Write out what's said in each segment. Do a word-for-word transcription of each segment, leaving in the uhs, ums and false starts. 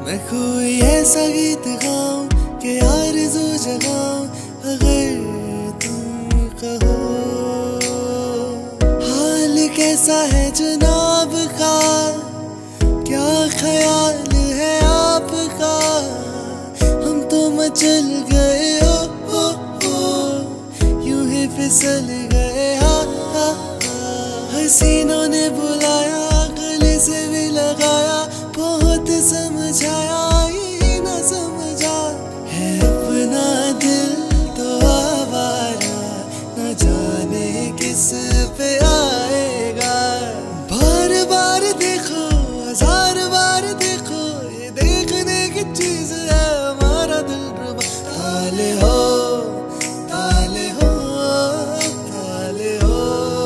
मैं कोई ऐसा गीत गाऊं कि आरज़ू जगाऊं अगर तुम कहो। हाल कैसा है जनाब का, क्या ख्याल है आपका, हम तो मचल गए ओ ओ ओ, यूं ही फिसल गए हा हा हा। हसीनों ने बुलाया, गले से भी लगाया, बहुत समझाया ये न समझा, है अपना दिल तो आवारा, न जाने किस पे आएगा। बार बार देखो, हजार बार देखो, ये देखने की चीज है हमारा दिलरुबा। ताले हो ताले हो ताले हो,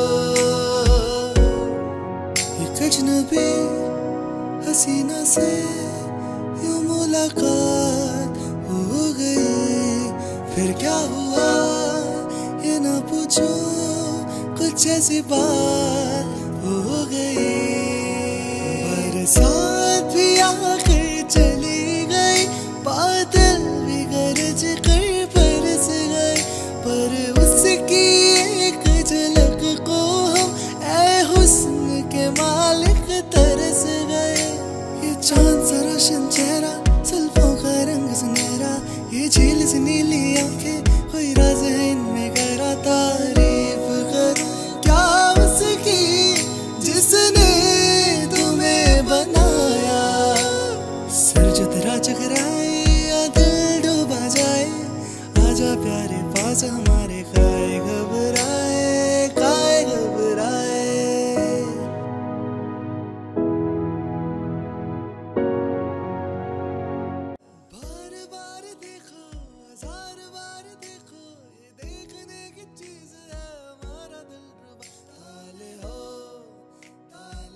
एक अजनबी हसीना से यूं मुलाकात हो गई। फिर क्या हुआ ये ना पूछो, कुछ ऐसी बात हो गई। बरसात भी आकर चली गई, बादल भी गरज कर बरस गए, पर उसकी एक झलक को हम ऐ हुस्न के मालिक तरस गए। ये चांद सा रोशन